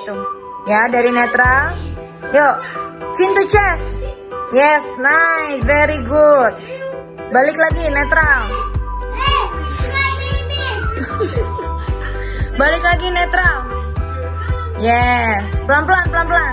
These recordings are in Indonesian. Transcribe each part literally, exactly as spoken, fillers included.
itu. Ya, dari netral. Yuk, chin to chest. Yes, nice, very good. Balik lagi, netral. Balik lagi, netral. Yes, pelan-pelan, pelan-pelan.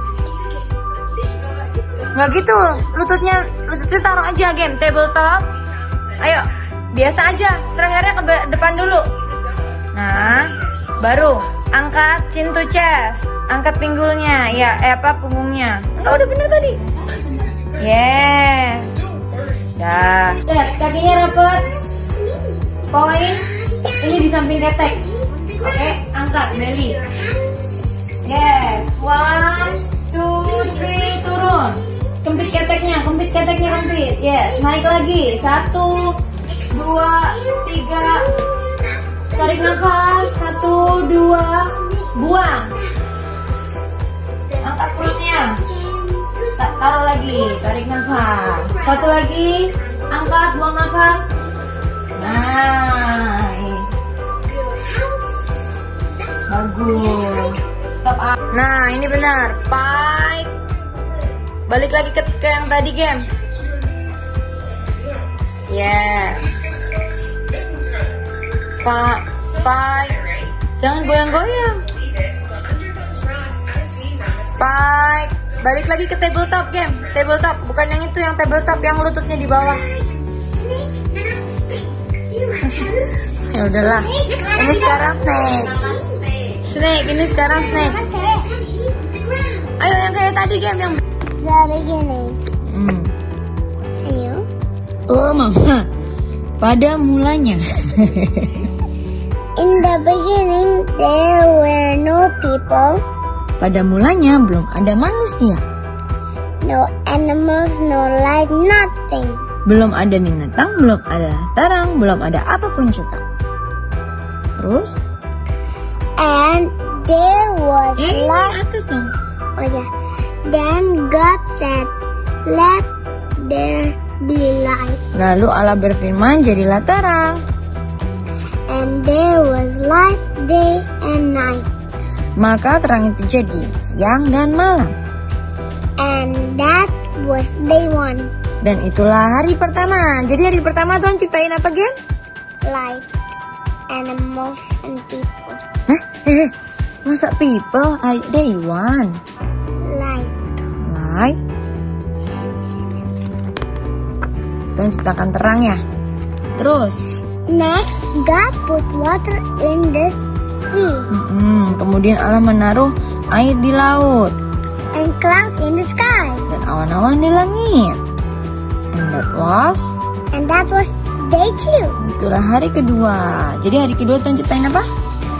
Nggak gitu, lututnya, lututnya taruh aja, game. Tabletop. Ayo, biasa aja. Lehernya ke depan dulu. Nah, baru angkat chin to chest. Angkat pinggulnya, ya, eh apa punggungnya. Enggak, udah bener tadi. Yes. Dah. Lihat, kakinya rapat. Poin. Ini di samping ketek. Oke, angkat belly. Yes. One, two, three, turun. Kempit keteknya, kempit keteknya kempit. Yes. Naik lagi. Satu, dua, tiga. Tarik nafas. Satu, dua, buang. Angkat perutnya. Taruh lagi, tarik nafas. Satu lagi, angkat, buang nafas. Nah, bagus. Stop up. Nah, ini benar. Pike. Balik lagi ke, ke yang tadi, game. Yes. Pak, spike. Jangan goyang-goyang. Spike. Balik lagi ke tabletop, game. Tabletop, bukan yang itu, yang tabletop yang lututnya di bawah. Ya udahlah. Ini sekarang snake. Snake, ini sekarang snake. Ayo yang kayak tadi, game, yang The beginning. Hmm. Ayo. Oh, mama. Pada mulanya. In the beginning, there were no people. Pada mulanya belum ada manusia. No animals, no light, nothing. Belum ada binatang, belum ada tarang, belum ada apapun juga. Terus? And there was Eh, light. atas dong. Oh yeah. Then God said, "Let there be light." Lalu Allah berfirman, jadilah terang. And there was light day and night. Maka terang itu jadi siang dan malam. And that was day one. Dan itulah hari pertama. Jadi hari pertama Tuhan ciptain apa, Gen? Light, animals, and people. Hah? Eh, masa people? I, day one. Light. Light. Tuhan ciptakan terang ya. Terus? Next, God put water in the sea. Hmm, kemudian Allah menaruh air di laut. And clouds in the sky. Dan awan-awan di langit. And that was? And that was day two. Itulah hari kedua. Jadi hari kedua Tuhan ciptain apa?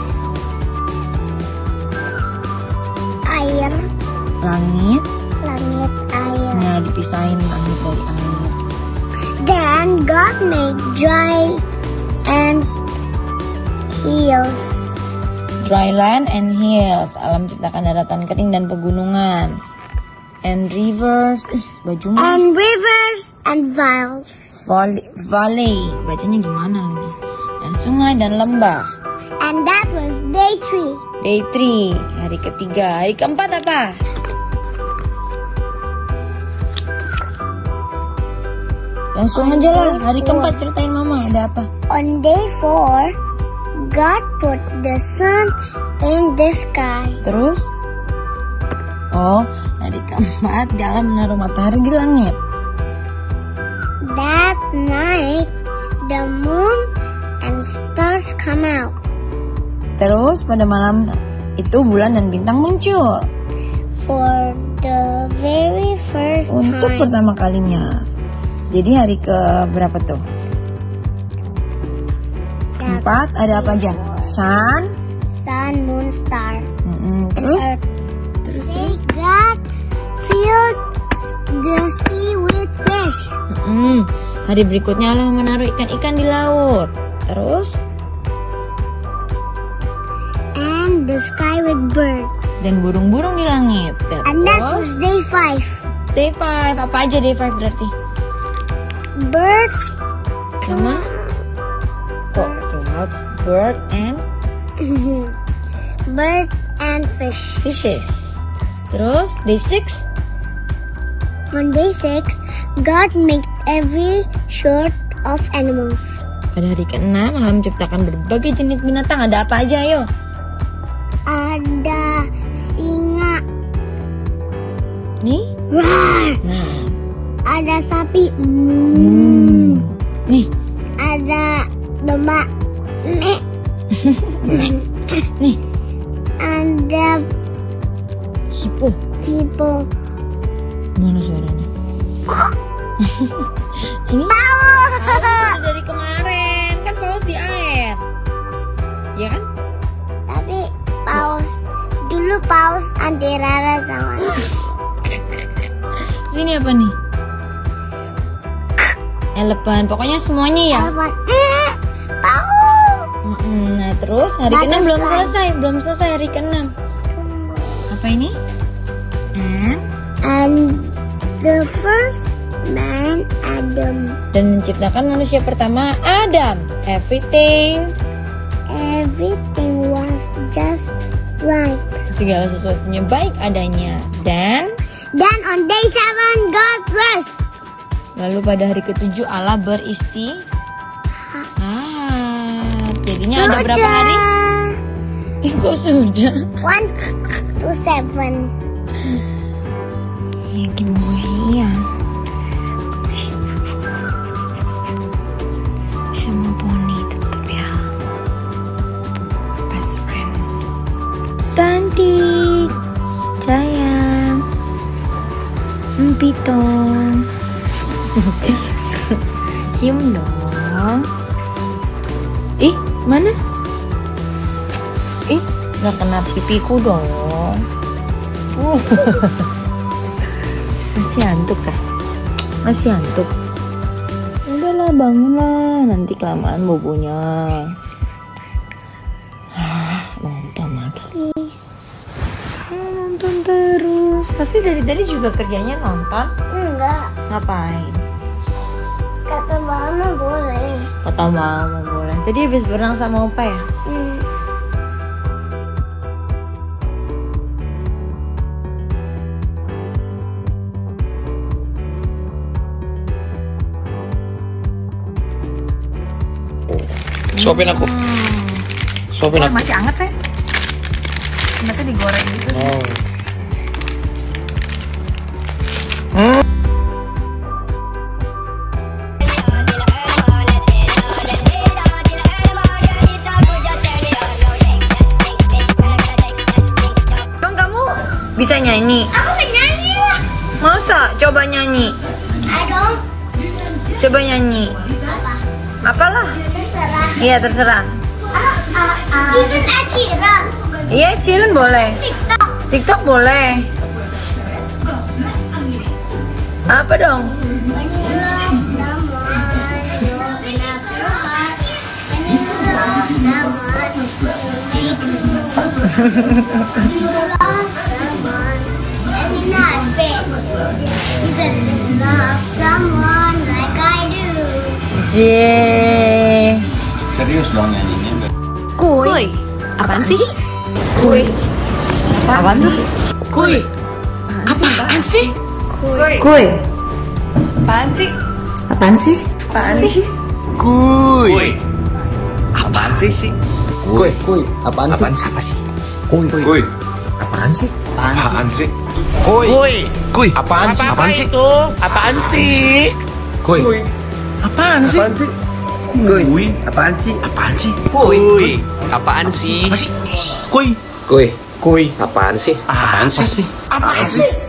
Air. Langit. Langit, air. Nah, dipisahin langit dari air. Then God made dry and hills. Dry land and hills. Allah menciptakan daratan kering dan pegunungan. And rivers. Ih, bajumu. And rivers and valleys. Valley, valley. Bacanya gimana lagi? Dan sungai dan lembah. And that was day three. Day three. Hari ketiga. Hari keempat apa? Langsung aja lah. Hari keempat ceritain mama. Ada apa? On day four, God put the sun in the sky. Terus? Oh, hari keempat Allah menaruh matahari di langit. That night, the moon and stars come out. Terus pada malam itu bulan dan bintang muncul. For the very first Untuk time. pertama kalinya. Jadi hari ke berapa tuh? That Empat, ada apa aja? Sun. sun, moon, star. Mm-mm. Terus? Earth. Terus They God filled the sea with fish. Mm-mm. Hari berikutnya Allah menaruh ikan-ikan di laut. Terus? And the sky with birds. Dan burung-burung di langit. That And that was was day five. day five. Apa aja day five berarti? Bird. Sama? Kok clouds, bird, and Bird and fish. Fishes. Terus day six. On day six, God made every sort of animals. Pada hari keenam, Allah menciptakan berbagai jenis binatang. Ada apa aja, ayo? Ada singa. Nih. Roar. Nah. Ada sapi. Mm. Hmm. Nih. Ada domba. Nih. Nih. Ada Hippo. hippo. Mana suaranya? Ini Paus. paus dari kemarin. Kan paus di air. Ya kan? Tapi paus dulu paus anti rara sama. Ini apa nih? Elephant. Pokoknya semuanya ya. Elephant. Mm, paus. Mm-mm. Nah terus hari Butterfly. keenam belum selesai. Belum selesai hari keenam. Apa ini? And And the first man Adam. dan menciptakan manusia pertama Adam. Everything. Everything was just right. Segala sesuatunya baik adanya. Dan Then on day seven, God rest. lalu pada hari ketujuh Allah beristirahat. Jadinya ada berapa hari? Eh, kok sudah? One to seven. Ya gimana? Sama poni tetap ya. Best friend. Cantik, sayang, empitong. Cium dong. Ih, mana? Ih, nggak kena pipiku dong. Uh. Masih ngantuk kah? Masih ngantuk. Udahlah, bangunlah. Nanti kelamaan bobonya. Ah, nonton lagi. Ah, nonton terus. Pasti dari tadi juga kerjanya nonton. Enggak, Ngapain? kata mama boleh. Kata mama boleh. Tadi habis berenang sama opa ya? Hmm. Suapin aku. Suapin Oh, aku. masih anget sih. Ternyata digoreng gitu. Oh. Hmm. Bang, kamu bisa nyanyi? Aku penyanyi lah. Masa? Coba nyanyi. I don't. Coba nyanyi. Apa? Apalah. Terserah. Iya, terserah. Ah, ah, ah. Even Aciran. Iya, Cilin boleh. TikTok. TikTok boleh. Apa dong? When you love someone, you open up your heart. When you love someone, you make me move. When you love someone, and you're not fake. You gotta love someone like I do. J. Serius dong nyanyinya. Kuy. Apaan sih? Kuy. Apaan sih? Kuy. Apaan sih? Kuy. Apaan sih? Apaan sih? Apaan sih? Kuy. Apaan sih sih? Kuy, kuy, apaan Apaan sih? sih? Apa sih? Kuy, Kuy. apaan sih? Apaan sih? Kuy. Kuy. Kuy. Apaan sih? Apaan sih? itu? Apaan sih? Kuy, Apaan sih? apaan sih? Kuy, apaan sih? Apaan sih? Kuy. Apaan sih? Apa sih? Kuy. Kuy, kuy, apaan sih? Apaan sih? Apaan sih?